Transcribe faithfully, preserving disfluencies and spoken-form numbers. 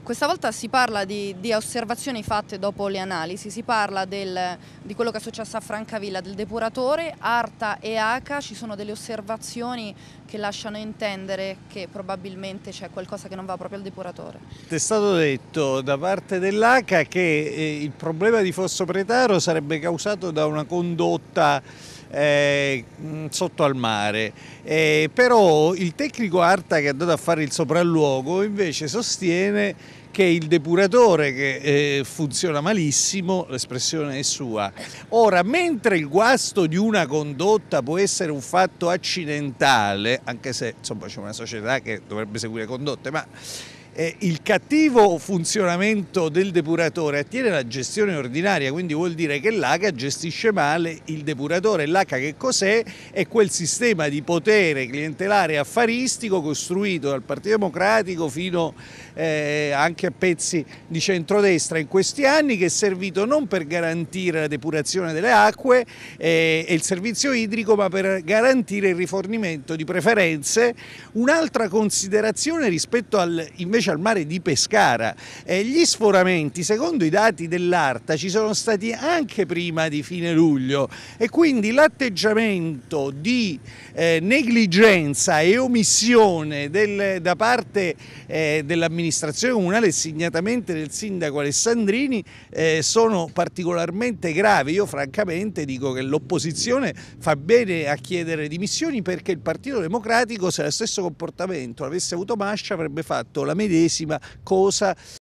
questa volta si parla di, di osservazioni fatte dopo le analisi, si parla del, di quello che è successo a Francavilla, del depuratore, Arta e Aca. Ci sono delle osservazioni che lasciano intendere che probabilmente c'è qualcosa che non va proprio al depuratore. È stato detto da parte dell'Aca che eh, il problema di Fosso Pretaro sarebbe causato da una condotta Eh, sotto al mare, eh, però il tecnico Arta che è andato a fare il sopralluogo invece sostiene che il depuratore che eh, funziona malissimo, l'espressione è sua. Ora, mentre il guasto di una condotta può essere un fatto accidentale, anche se insomma c'è una società che dovrebbe seguire condotte, ma Eh, il cattivo funzionamento del depuratore attiene alla gestione ordinaria, quindi vuol dire che l'Aca gestisce male il depuratore. L'Aca che cos'è? È quel sistema di potere clientelare e affaristico costruito dal Partito Democratico fino eh, anche a pezzi di centrodestra in questi anni, che è servito non per garantire la depurazione delle acque eh, e il servizio idrico, ma per garantire il rifornimento di preferenze. Un'altra considerazione rispetto al invece al mare di Pescara, eh, gli sforamenti secondo i dati dell'Arta ci sono stati anche prima di fine luglio e quindi l'atteggiamento di eh, negligenza e omissione del, da parte eh, dell'amministrazione comunale e segnatamente del sindaco Alessandrini eh, sono particolarmente gravi. Io francamente dico che l'opposizione fa bene a chiedere dimissioni, perché il Partito Democratico, se lo stesso comportamento l'avesse avuto Mascia, avrebbe fatto la medesima cosa